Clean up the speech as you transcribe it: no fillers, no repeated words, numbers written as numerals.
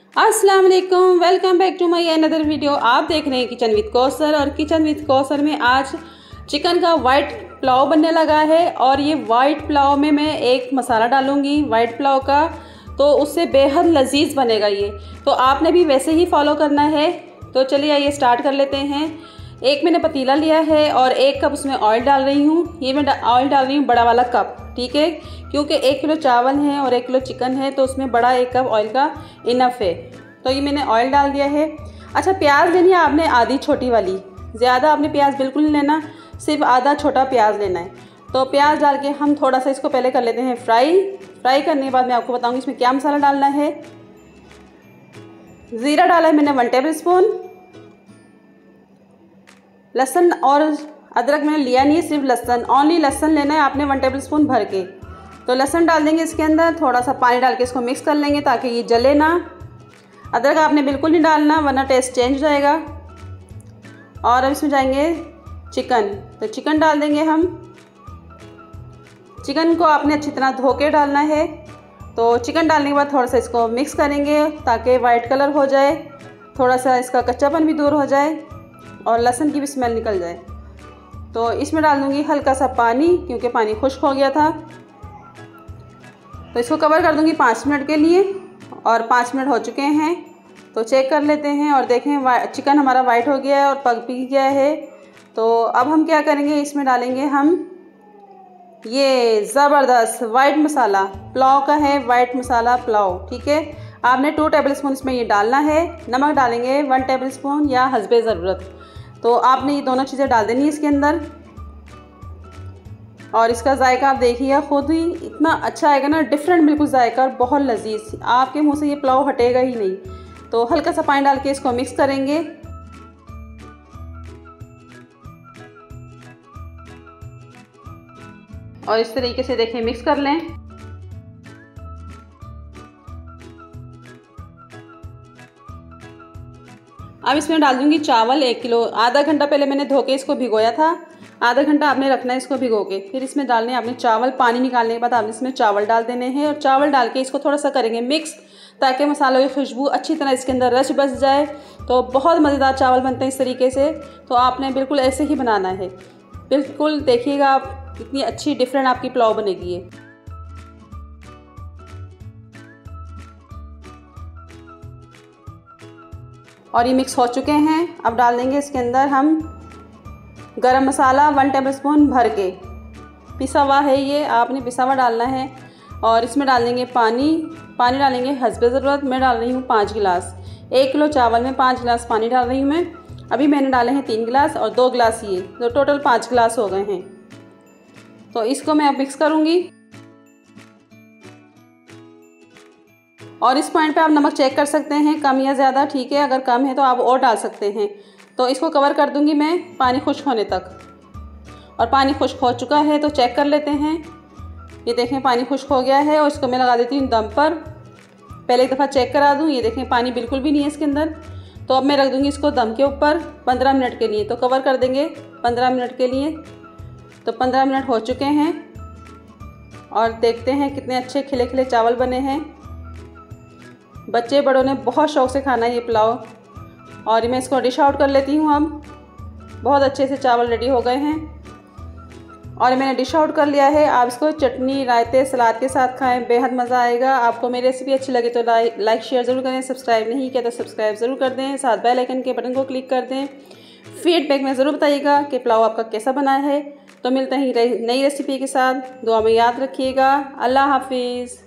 अस्सलाम वालेकुम, welcome back to my another video. आप देख रहे हैं किचन विद कौसर। और किचन विद कौसर में आज चिकन का वाइट पुलाव बनने लगा है। और ये वाइट पुलाव में मैं एक मसाला डालूंगी वाइट पुलाव का, तो उससे बेहद लजीज बनेगा ये। तो आपने भी वैसे ही फॉलो करना है। तो चलिए आइए स्टार्ट कर लेते हैं। एक मैंने पतीला लिया है और 1 कप उसमें ऑयल डाल रही हूँ। ये मैं ऑयल डाल रही हूँ बड़ा वाला कप, ठीक है, क्योंकि 1 किलो चावल है और 1 किलो चिकन है, तो उसमें बड़ा 1 कप ऑयल का इनफ है। तो ये मैंने ऑयल डाल दिया है। अच्छा, प्याज लेनी है आपने आधी छोटी वाली, ज़्यादा आपने प्याज बिल्कुल नहीं लेना, सिर्फ आधा छोटा प्याज लेना है। तो प्याज डाल के हम थोड़ा सा इसको पहले कर लेते हैं फ्राई करने के बाद मैं आपको बताऊँगी इसमें क्या मसाला डालना है। ज़ीरा डाला है मैंने 1 टेबल स्पून। लहसुन और अदरक मैंने लिया नहीं है, सिर्फ लहसुन, ओनली लहसुन लेना है आपने 1 टेबल स्पून भर के। तो लहसुन डाल देंगे इसके अंदर, थोड़ा सा पानी डाल के इसको मिक्स कर लेंगे ताकि ये जले ना। अदरक आपने बिल्कुल नहीं डालना वरना टेस्ट चेंज हो जाएगा। और अब इसमें जाएंगे चिकन, तो चिकन डाल देंगे हम। चिकन को आपने अच्छी तरह धो के डालना है। तो चिकन डालने के बाद थोड़ा सा इसको मिक्स करेंगे ताकि वाइट कलर हो जाए, थोड़ा सा इसका कच्चापन भी दूर हो जाए और लहसुन की भी स्मेल निकल जाए। तो इसमें डाल दूँगी हल्का सा पानी, क्योंकि पानी खुश्क हो गया था। तो इसको कवर कर दूँगी 5 मिनट के लिए। और 5 मिनट हो चुके हैं, तो चेक कर लेते हैं और देखें चिकन हमारा वाइट हो गया है और पक भी गया है। तो अब हम क्या करेंगे, इसमें डालेंगे हम ये ज़बरदस्त वाइट मसाला, पुलाव का है वाइट मसाला पुलाव, ठीक है। आपने 2 टेबल स्पून इसमें ये डालना है। नमक डालेंगे 1 टेबल स्पून या हस्बे ज़रूरत। तो आपने ये दोनों चीज़ें डाल देनी है इसके अंदर। और इसका जायका आप देखिए खुद ही, इतना अच्छा आएगा ना, डिफरेंट बिल्कुल जायका और बहुत लजीज। आपके मुंह से ये पुलाव हटेगा ही नहीं। तो हल्का सा पानी डाल के इसको मिक्स करेंगे। और इस तरीके से देखें मिक्स कर लें। अब इसमें डाल दूंगी चावल 1 किलो। आधा घंटा पहले मैंने धो के इसको भिगोया था, आधा घंटा आपने रखना है इसको भिगो के। फिर इसमें डालने आपने चावल, पानी निकालने के बाद आपने इसमें चावल डाल देने हैं। और चावल डाल के इसको थोड़ा सा करेंगे मिक्स, ताकि मसालों की खुशबू अच्छी तरह इसके अंदर रच बस जाए। तो बहुत मज़ेदार चावल बनते हैं इस तरीके से। तो आपने बिल्कुल ऐसे ही बनाना है, बिल्कुल देखिएगा आप कितनी अच्छी डिफरेंट आपकी पुलाव बनेगी ये। और ये मिक्स हो चुके हैं। अब डाल देंगे इसके अंदर हम गरम मसाला 1 टेबल स्पून भर के, पिसा हुआ है ये, आपने पिसा हुआ डालना है। और इसमें डाल देंगे पानी डालेंगे हस्बे ज़रूरत। मैं डाल रही हूँ 5 गिलास। 1 किलो चावल में 5 गिलास पानी डाल रही हूँ मैं। अभी मैंने डाले हैं 3 गिलास और 2 गिलास ये, तो टोटल 5 गिलास हो गए हैं। तो इसको मैं अब मिक्स करूँगी। और इस पॉइंट पे आप नमक चेक कर सकते हैं, कम या ज़्यादा, ठीक है। अगर कम है तो आप और डाल सकते हैं। तो इसको कवर कर दूंगी मैं पानी खुश्क होने तक। और पानी खुश्क हो चुका है, तो चेक कर लेते हैं। ये देखें पानी खुश्क हो गया है। और इसको मैं लगा देती हूँ दम पर। पहले एक दफ़ा चेक करा दूँ। ये देखें पानी बिल्कुल भी नहीं है इसके अंदर। तो अब मैं रख दूँगी इसको दम के ऊपर 15 मिनट के लिए। तो कवर कर देंगे 15 मिनट के लिए। तो 15 मिनट हो चुके हैं और देखते हैं कितने अच्छे खिले खिले चावल बने हैं। बच्चे बड़ों ने बहुत शौक़ से खाना है ये पुलाव। और मैं इसको डिश आउट कर लेती हूँ। अब बहुत अच्छे से चावल रेडी हो गए हैं और मैंने डिश आउट कर लिया है। आप इसको चटनी, रायते, सलाद के साथ खाएं, बेहद मज़ा आएगा। आपको मेरी रेसिपी अच्छी लगे तो लाइक शेयर ज़रूर करें। सब्सक्राइब नहीं किया तो सब्सक्राइब ज़रूर कर दें, साथ बेल आइकन के बटन को क्लिक कर दें। फीडबैक में ज़रूर बताइएगा कि पुलाव आपका कैसा बना है। तो मिलते हैं नई रेसिपी के साथ। दुआ में याद रखिएगा। अल्लाह हाफिज़।